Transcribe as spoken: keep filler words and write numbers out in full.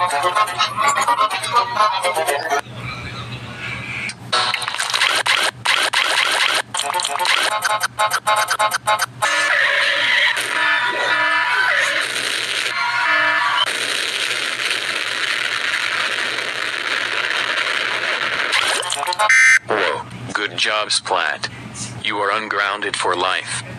Whoa, good job, Splat. You are ungrounded for life.